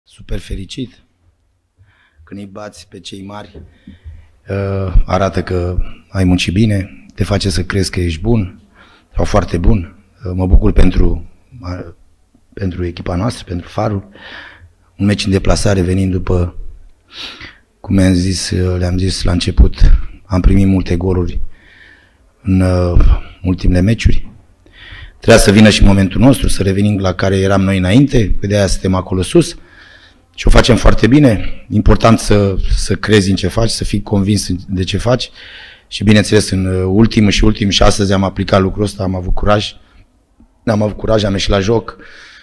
Super fericit. Când îi bați pe cei mari, arată că ai muncit bine, te face să crezi că ești bun sau foarte bun. Mă bucur pentru echipa noastră, pentru Farul. Un meci în deplasare venind după, cum le-am zis la început, am primit multe goluri în ultimele meciuri. Trebuia să vină și momentul nostru, să revenim la care eram noi înainte, că de aia suntem acolo sus. Și o facem foarte bine. Important să crezi în ce faci, să fii convins de ce faci. Și bineînțeles, în ultimul și astăzi am aplicat lucrul ăsta, am avut curaj. Am ieșit la joc.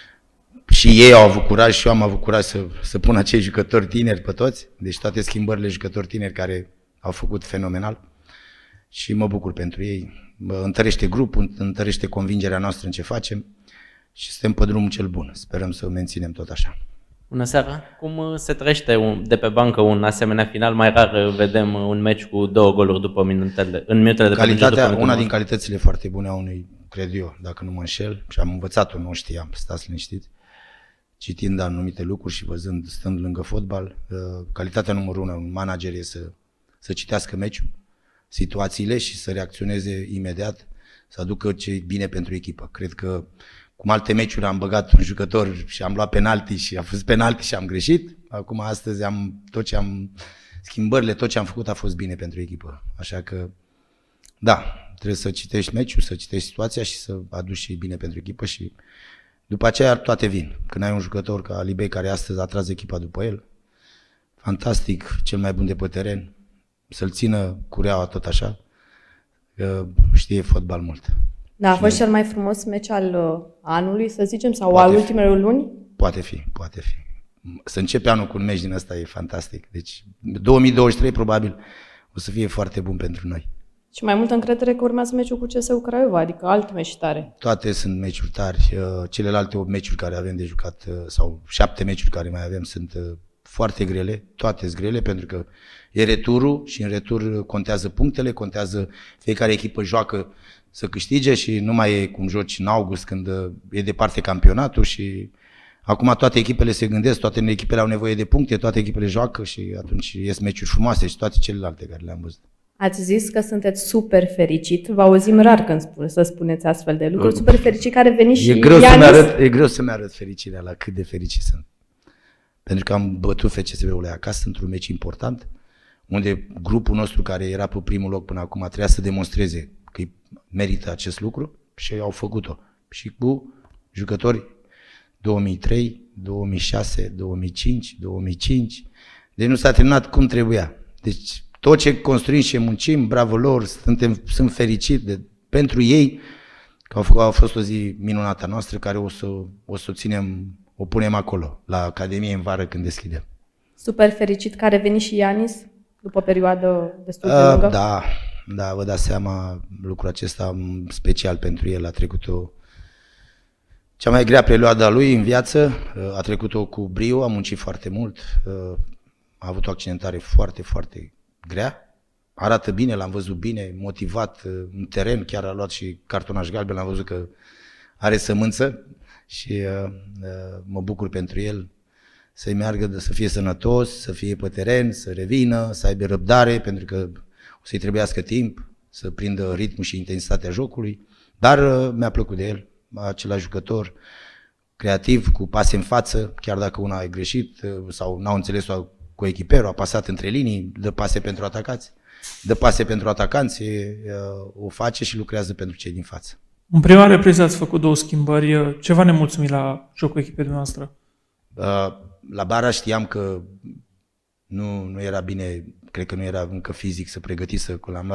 Și ei au avut curaj și eu am avut curaj să pun acei jucători tineri pe toți. Deci toate schimbările jucători tineri care au făcut fenomenal. Și mă bucur pentru ei. Întărește grupul, întărește convingerea noastră în ce facem. Și suntem pe drumul cel bun. Sperăm să o menținem tot așa. Bună seara! Cum se trăiește de pe bancă un asemenea final? Mai rar vedem un meci cu 2 goluri după minutele de calitatea, una din calitățile foarte bune a unui, cred eu, dacă nu mă înșel, și am învățat-o, nu știam, stați liniștiți, citind anumite lucruri și stând lângă fotbal, calitatea numărul 1 a un manager e să citească meciul, situațiile și să reacționeze imediat, să aducă ce e bine pentru echipă. Cred că cum alte meciuri am băgat un jucător și am luat penalti și a fost penalti și am greșit. Acum astăzi schimbările, tot ce am făcut a fost bine pentru echipă. Așa că, da, trebuie să citești meciul, să citești situația și să aduci și bine pentru echipă și după aceea toate vin. Când ai un jucător ca Alibei care astăzi a tras echipa după el, fantastic, cel mai bun de pe teren, să-l țină cureaua tot așa, că știe fotbal mult. Da, a fost cel mai frumos meci al anului, să zicem, sau al ultimelor luni? Poate fi. Să începe anul cu un meci din ăsta e fantastic. Deci 2023 probabil o să fie foarte bun pentru noi. Și mai multă încredere că urmează meciul cu CSU Craiova, adică alt meci tare. Toate sunt meciuri tari. Celelalte 8 meciuri care avem de jucat, sau 7 meciuri care mai avem, sunt foarte grele. Toate sunt grele pentru că e returul și în retur contează punctele, contează fiecare echipă joacă să câștige și nu mai e cum joci în august când e departe campionatul și acum toate echipele se gândesc, toate echipele au nevoie de puncte, toate echipele joacă și atunci ies meciuri frumoase și toate celelalte care le-am văzut. Ați zis că sunteți super fericit, vă auzim rar când să spuneți astfel de lucruri, super fericit care veniți și Ianis. E greu să-mi arăt fericirea la cât de fericit sunt. Pentru că am bătut FCSB-ul acasă într-un meci important, unde grupul nostru care era pe primul loc până acum trebuia să demonstreze că merită acest lucru și au făcut-o. Și cu jucători 2003, 2006, 2005, 2005. Deci nu s-a terminat cum trebuia. Deci tot ce construim și muncim, bravo lor, sunt fericit pentru ei că a fost o zi minunată noastră care o să o punem acolo, la Academie în vară când deschidem. Super fericit că a revenit și Ianis după o perioadă destul de lungă? Da, vă dați seama, lucrul acesta special pentru el, a trecut-o cea mai grea perioadă a lui în viață, a trecut-o cu brio, a muncit foarte mult, a avut o accidentare foarte, foarte grea, arată bine, l-am văzut bine, motivat în teren, chiar a luat și cartonaș galben, l-am văzut că are sămânță și mă bucur pentru el să-i meargă, să fie sănătos, să fie pe teren, să revină, să aibă răbdare, pentru că o să-i trebuiască timp să prindă ritmul și intensitatea jocului, dar mi-a plăcut de el, același jucător creativ, cu pase în față, chiar dacă una a greșit sau n-au înțeles-o cu echiperul, a pasat între linii, dă pase pentru atacanți, o face și lucrează pentru cei din față. În prima repriză ați făcut 2 schimbări, ce v-a nemulțumit la jocul echipei dumneavoastră? La Bara știam că nu era bine, cred că nu era încă fizic să pregătisă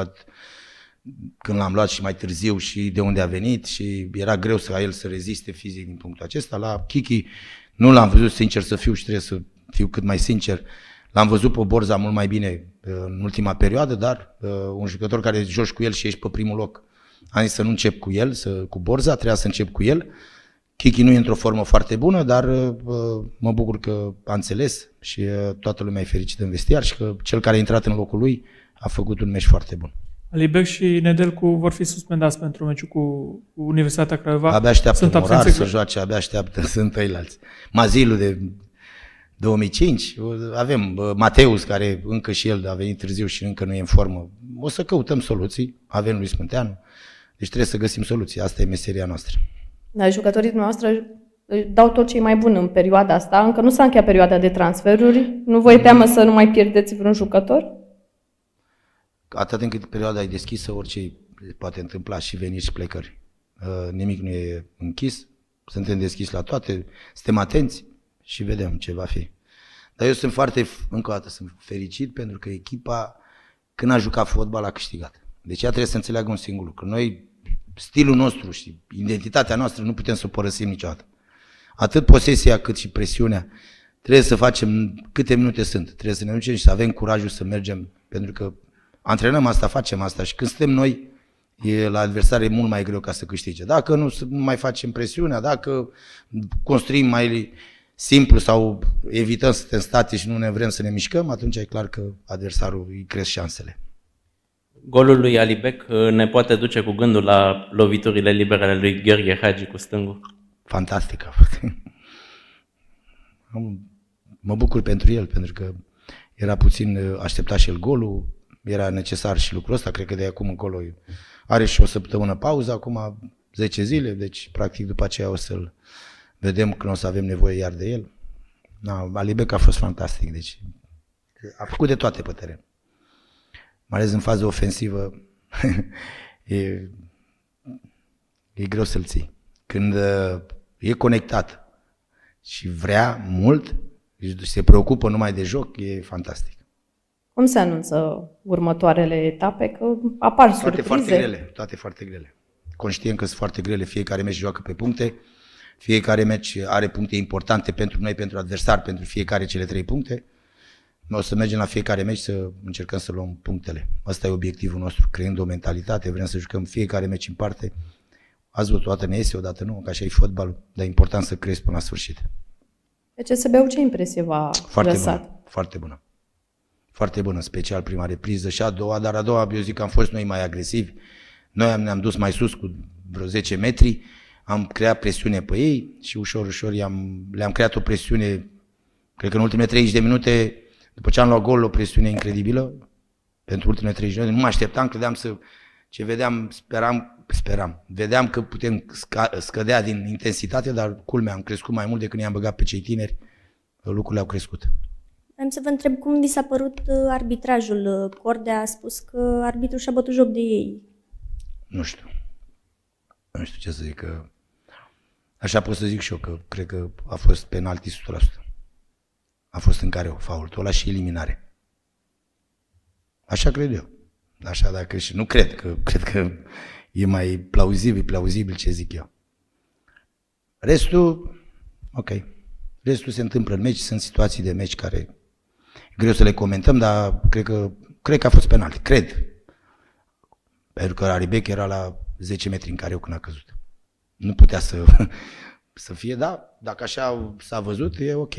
când l-am luat și mai târziu și de unde a venit și era greu ca el să reziste fizic din punctul acesta. La Kiki nu l-am văzut, sincer să fiu și trebuie să fiu cât mai sincer, l-am văzut pe Borza mult mai bine în ultima perioadă, dar un jucător care joci cu el și ești pe primul loc, am zis să nu încep cu el, cu Borza, trebuia să încep cu el. Kiki nu e într-o formă foarte bună, dar mă bucur că a înțeles și toată lumea e fericită în vestiar și că cel care a intrat în locul lui a făcut un meci foarte bun. Alibec și Nedelcu vor fi suspendați pentru meciul cu Universitatea Craiova. Abia așteaptă Morar să joace, abia așteaptă, sunt ăilalți. Mazilu 2005, avem Mateus, care încă și el a venit târziu și încă nu e în formă. O să căutăm soluții, avem Luis Munteanu, deci trebuie să găsim soluții, asta e meseria noastră. Dar jucătorii dumneavoastră dau tot ce e mai bun în perioada asta, încă nu s-a încheiat perioada de transferuri, nu vă e teamă să nu mai pierdeți vreun jucător? Atât încât perioada e deschisă, orice poate întâmpla, și veniri și plecări. Nimic nu e închis, suntem deschiși la toate, suntem atenți și vedem ce va fi. Dar eu sunt încă o dată, sunt fericit pentru că echipa, când a jucat fotbal, a câștigat. Deci ea trebuie să înțeleagă un singur lucru. Noi, stilul nostru și identitatea noastră nu putem să o părăsim niciodată. Atât posesia cât și presiunea. Trebuie să facem câte minute sunt. Trebuie să ne ducem și să avem curajul să mergem, pentru că antrenăm asta, facem asta și când suntem noi, la adversar e mult mai greu ca să câștige. Dacă nu mai facem presiunea, dacă construim mai simplu sau evităm să suntem statici și nu ne vrem să ne mișcăm, atunci e clar că adversarul îi cresc șansele. Golul lui Alibek ne poate duce cu gândul la loviturile libere ale lui Gheorghe Hagi cu stângul. Fantastic. Mă bucur pentru el, pentru că era puțin așteptat și el golul, era necesar și lucrul ăsta, cred că de acum încolo are și o săptămână pauză, acum 10 zile, deci practic după aceea o să-l vedem când o să avem nevoie iar de el. Alibek a fost fantastic, deci a făcut de toate pe teren. Mai ales în fază ofensivă, e greu să-l ții. Când e conectat și vrea mult, se preocupă numai de joc, e fantastic. Cum se anunță următoarele etape? Că apar surprize. Toate foarte grele. Conștient că sunt foarte grele, fiecare meci joacă pe puncte, fiecare meci are puncte importante pentru noi, pentru adversar, pentru fiecare cele 3 puncte. Noi o să mergem la fiecare meci să încercăm să luăm punctele. Asta e obiectivul nostru, creând o mentalitate, vrem să jucăm fiecare meci în parte. Azi văzut, o dată ne iese, o dată nu, că așa e fotbalul, dar e important să crezi până la sfârșit. CSB-ul ce impresie v-a lăsat? Foarte bună. Foarte bună, special prima repriză și a doua, dar a doua eu zic că am fost noi mai agresivi. Noi ne-am dus mai sus cu vreo 10 metri, am creat presiune pe ei și ușor, ușor le-am creat o presiune, cred că în ultimele 30 de minute, după ce am luat gol, o presiune incredibilă, pentru ultimele 30 de minute, nu mă așteptam, credeam ce vedeam, vedeam că putem scădea din intensitate, dar culmea, am crescut mai mult decât ne-am băgat pe cei tineri, lucrurile au crescut. Am să vă întreb cum vi s-a părut arbitrajul. Cordea a spus că arbitrul și-a bătut joc de ei. Nu știu ce să zic, că așa pot să zic și eu, că cred că a fost penalti 100%. A fost în care faultul ăla și eliminare. Așa cred eu. Așa dacă și nu cred că e mai plauzibil ce zic eu. Restul, ok. Restul se întâmplă în meci, sunt situații de meci care e greu să le comentăm, dar cred că a fost penalti. Cred. Pentru că Alibek era la 10 metri în care eu când a căzut. Nu putea să fie, da, dacă așa s-a văzut, e ok.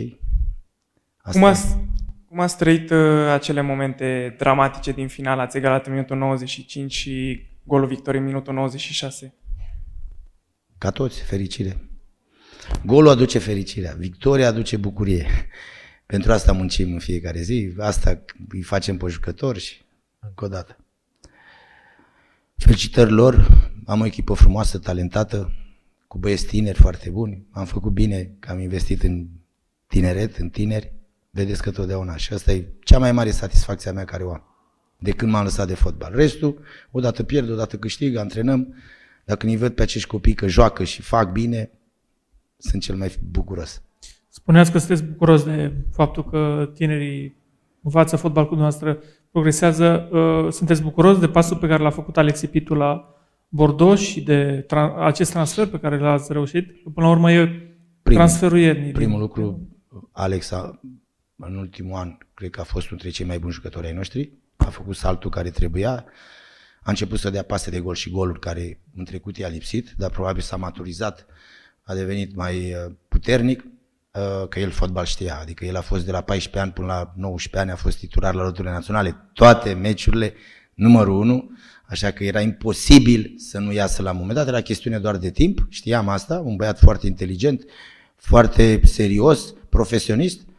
Cum ați trăit acele momente dramatice din final? Ați egalat în minutul 95 și golul victoriei în minutul 96. Ca toți, fericire. Golul aduce fericirea, victoria aduce bucurie. Pentru asta muncim în fiecare zi, asta îi facem pe jucători și încă o dată. Felicitări lor, am o echipă frumoasă, talentată, cu băieți tineri foarte buni. Am făcut bine că am investit în tineret, în tineri. Vedeți că totdeauna. Și asta e cea mai mare satisfacție a mea care o am, de când m-am lăsat de fotbal. Restul, odată pierd, odată câștig, antrenăm. Dacă îi văd pe acești copii că joacă și fac bine, sunt cel mai bucuros. Spuneați că sunteți bucuros de faptul că tinerii învață fotbal cu dumneavoastră, progresează. Sunteți bucuros de pasul pe care l-a făcut Alexis Pitu la Bordeaux și de acest transfer pe care l-ați reușit? Până la urmă e transferul iernii. Primul lucru, Alex, în ultimul an, cred că a fost unul dintre cei mai buni jucători ai noștri. A făcut saltul care trebuia. A început să dea pase de gol și goluri care în trecut i-a lipsit, dar probabil s-a maturizat, a devenit mai puternic, că el fotbal știa, adică el a fost de la 14 ani până la 19 ani, a fost titular la loturile naționale, toate meciurile, numărul 1, așa că era imposibil să nu iasă la un moment dat, era chestiune doar de timp, știam asta, un băiat foarte inteligent, foarte serios, profesionist,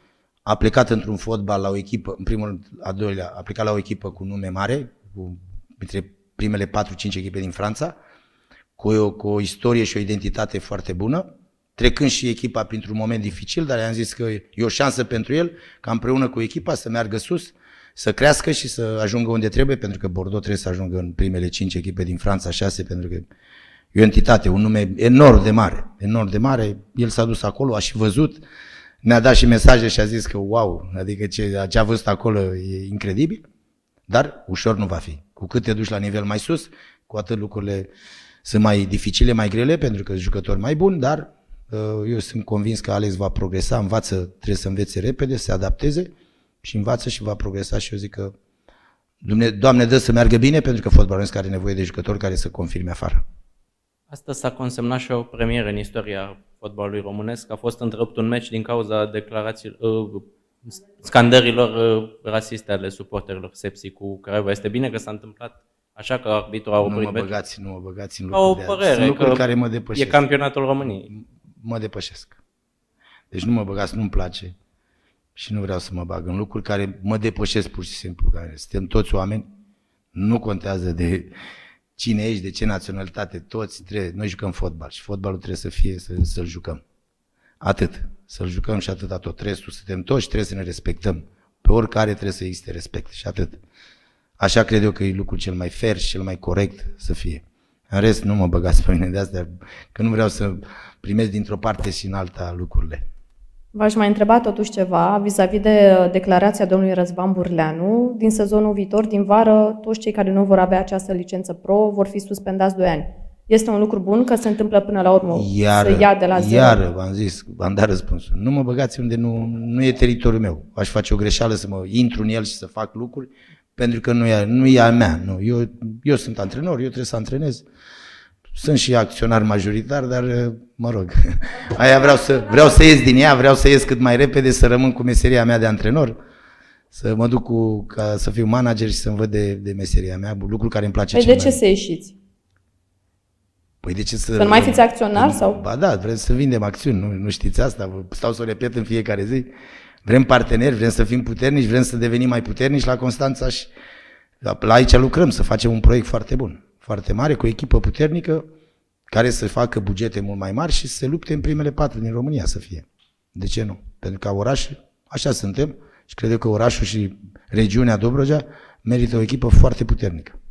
a plecat într-un fotbal la o echipă, în primul rând, a doilea, a plecat la o echipă cu nume mare, între primele 4-5 echipe din Franța, cu o istorie și o identitate foarte bună, trecând și echipa printr-un moment dificil, dar i-am zis că e o șansă pentru el ca împreună cu echipa să meargă sus, să crească și să ajungă unde trebuie, pentru că Bordeaux trebuie să ajungă în primele 5 echipe din Franța, 6, pentru că e o entitate, un nume enorm de mare, el s-a dus acolo, a și văzut, ne-a dat și mesaje și a zis că wow, adică ce a văzut acolo e incredibil, dar ușor nu va fi. Cu cât te duci la nivel mai sus, cu atât lucrurile sunt mai dificile, mai grele, pentru că sunt jucători mai buni, dar eu sunt convins că Alex va progresa, trebuie să învețe repede, să se adapteze și învață și va progresa și eu zic că Doamne dă să meargă bine, pentru că fotbalul românesc are nevoie de jucători care să confirme afară. Astăzi s-a consemnat și o premieră în istoria fotbalului românesc. A fost întrerupt un meci din cauza scandărilor rasiste ale suporterilor Sepsi cu Craiova. Este bine că s-a întâmplat așa, că arbitrul a oprit meciul? Nu mă băgați în lucruri de azi. Sunt lucruri care mă depășesc. E campionatul României. Mă depășesc. Deci nu mă băgați, nu-mi place și nu vreau să mă bag în lucruri care mă depășesc pur și simplu. Suntem toți oameni, nu contează de cine ești, de ce naționalitate, toți trebuie. Noi jucăm fotbal și fotbalul trebuie să fie să-l jucăm. Atât. Să-l jucăm și atâta tot. Restul suntem toți și trebuie să ne respectăm. Pe oricare trebuie să existe respect și atât. Așa cred eu că e lucrul cel mai fair și cel mai corect să fie. În rest, nu mă băgați pe mine de astea, că nu vreau să primesc dintr-o parte și în alta lucrurile. V-aș mai întreba totuși ceva vis-a-vis de declarația domnului Răzvan Burleanu. Din sezonul viitor, din vară, toți cei care nu vor avea această licență pro vor fi suspendați 2 ani. Este un lucru bun că se întâmplă până la urmă să ia de la zero? Iară, v-am zis, v-am dat răspunsul. Nu mă băgați unde nu e teritoriul meu. Aș face o greșeală să mă intru în el și să fac lucruri, pentru că nu e a mea. Nu. Eu sunt antrenor, eu trebuie să antrenez. Sunt și acționar majoritar, dar mă rog, aia vreau să ies din ea, vreau să ies cât mai repede, să rămân cu meseria mea de antrenor, să mă duc ca să fiu manager și să-mi văd de meseria mea, lucru care îmi place cel mai mult. De ce să ieșiți? Păi de ce să nu mai fiți acționar sau? Ba da, vrem să vindem acțiuni, nu știți asta, stau să o repet în fiecare zi. Vrem parteneri, vrem să fim puternici, vrem să devenim mai puternici la Constanța și la aici lucrăm, să facem un proiect foarte bun, foarte mare, cu o echipă puternică, care să facă bugete mult mai mari și să se lupte în primele 4 din România să fie. De ce nu? Pentru că oraș, așa suntem și cred că orașul și regiunea Dobrogea merită o echipă foarte puternică.